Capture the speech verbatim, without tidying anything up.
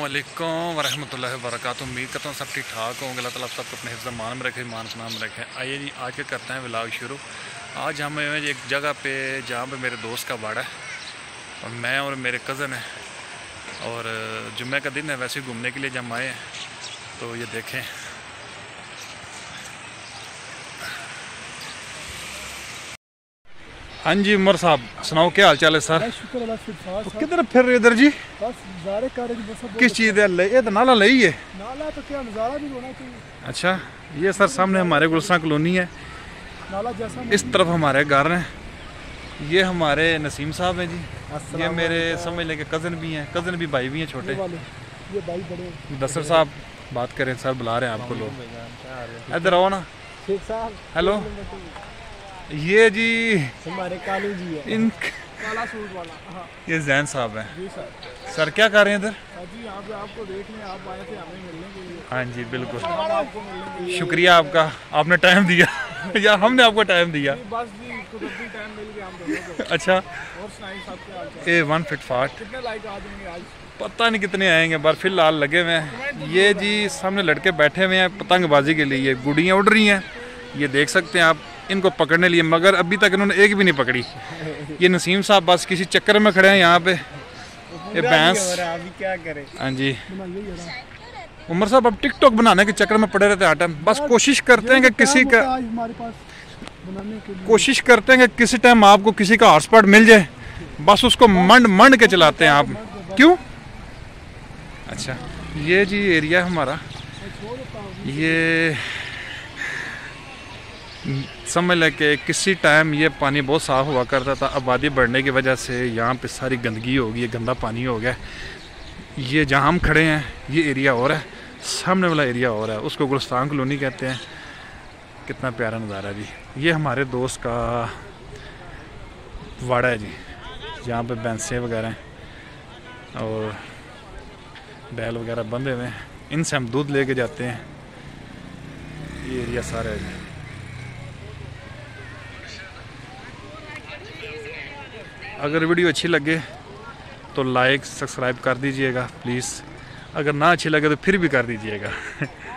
अस्सलामुअलैकुम वरहमतुल्लाहि वबरकातुहू। उम्मीद करता हूँ सब ठीक ठाक होंगे। अल्लाह ताला आप सबको अपने हिफ्ज़ मान में रखे, मान पनाह में रखे। आइए जी, आज के करते हैं व्लॉग शुरू। आज हम एक जगह पे जहाँ पे मेरे दोस्त का बाड़ा है और मैं और मेरे कज़न हैं, और जुम्मे का दिन है। वैसे घूमने के लिए जब हम आए हैं तो ये देखें, हाँ जी उमर साहब सुनाओ, क्या हाल चाल है सर? शुक्र अल्लाह। तो किधर फिर रहे इधर जी? बस नज़ारे कर रहे बस। किस चीज़ है? ये तो नाला लई है। नाला तो क्या नज़ारा भी होना चाहिए। अच्छा, ये सर सामने हमारे गुलशन कॉलोनी है, नाला जैसा इस तरफ हमारे घर हैं। ये हमारे नसीम साहब हैं जी, ये मेरे समझ लें कि कज़न भी हैं, कज़न भी भाई भी हैं छोटे। ये भाई बड़े दसर साहब बात करें, सर बुला रहे हैं आपको लोग, इधर आओ ना। हेलो, ये जी हमारे कालू जी है, इन काला सूट वाला। हाँ ये जैन साहब हैं। जी सर। सर क्या कर रहे हैं इधर? जी यहाँ पे आपको देखने आप आए थे, हमें मिलने के लिए। हाँ जी बिल्कुल, आपको मिलने के लिए शुक्रिया आपका, आपने टाइम दिया या हमने आपको टाइम दिया? बस जी कुदरती टाइम मिल गया हम दोनों को। अच्छा, और सुनाइए साहब क्या हाल चाल? ए वन फिट फाट कितने लाइक आ जाएंगे आज? पता नहीं कितने आएंगे, पर फिलहाल लगे हुए हैं। ये जी सामने लड़के बैठे हुए हैं पतंगबाजी के लिए, गुड़ियाँ उड़ रही हैं, ये देख सकते हैं आप, इनको पकड़ने लिए, मगर अभी तक इन्होंने एक भी नहीं पकड़ी। ये नसीम साहब बस किसी चक्कर में खड़े हैं यहाँ पे। ये भैंस, अभी क्या करें? हाँ जी उमर साहब अब टिकटॉक बनाने के चक्कर में पड़े रहते हैं हर टाइम। बस कोशिश करते हैं कि किसी का हमारे पास बनाने के लिए कोशिश करते हैं कि किसी टाइम आपको किसी का हॉटस्पॉट मिल जाए, बस उसको मंड मंड के चलाते हैं आप। क्यों? अच्छा, ये जी एरिया हमारा, ये समझ लें कि किसी टाइम ये पानी बहुत साफ़ हुआ करता था। आबादी बढ़ने की वजह से यहाँ पे सारी गंदगी हो गई है, गंदा पानी हो गया। ये जहाँ हम खड़े हैं ये एरिया और है, सामने वाला एरिया और है, उसको गुलस्तान कॉलोनी कहते हैं। कितना प्यारा नज़ारा जी। ये हमारे दोस्त का वाड़ा है जी, यहाँ पे भैंसें वगैरह हैं और बैल वगैरह बंधे हुए हैं, इनसे हम दूध लेके जाते हैं। ये एरिया सारा है जी। अगर वीडियो अच्छी लगे तो लाइक सब्सक्राइब कर दीजिएगा प्लीज़, अगर ना अच्छी लगे तो फिर भी कर दीजिएगा।